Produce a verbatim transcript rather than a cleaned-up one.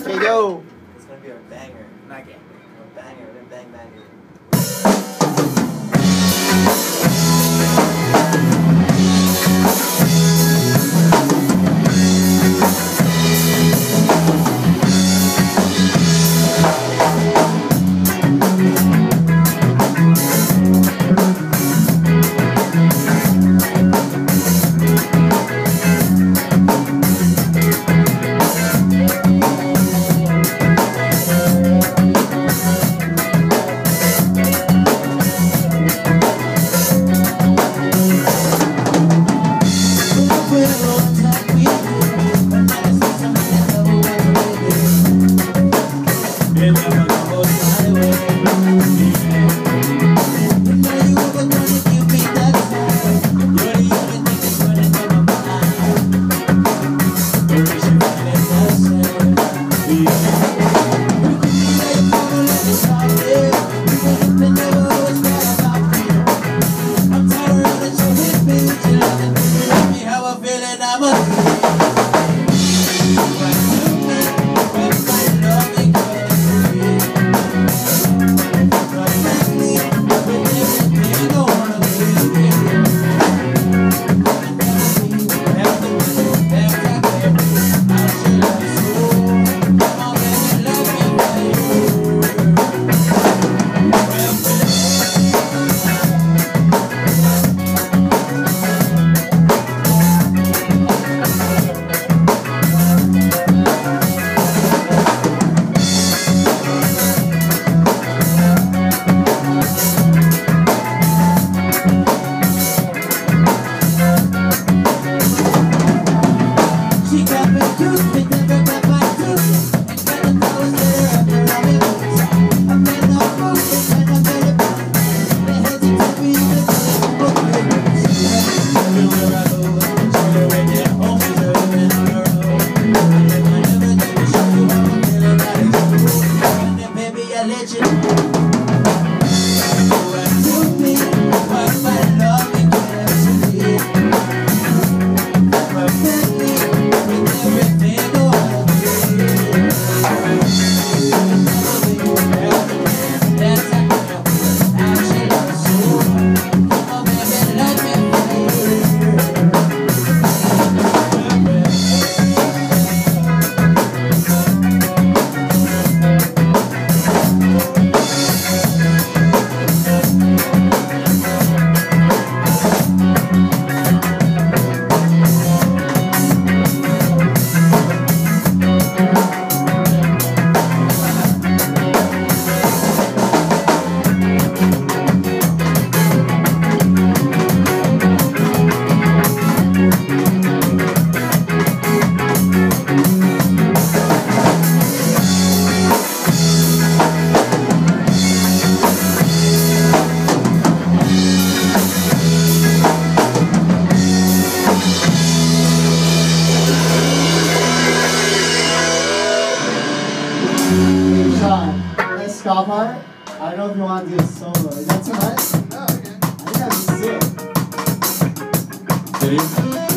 Hey yo. It's gonna be our banger. Not yet. Our banger. We're gonna bang bang it. Nice ska part. I don't know if you want to do a solo. Is that too much? No, again. I think that'd be sick. Did he?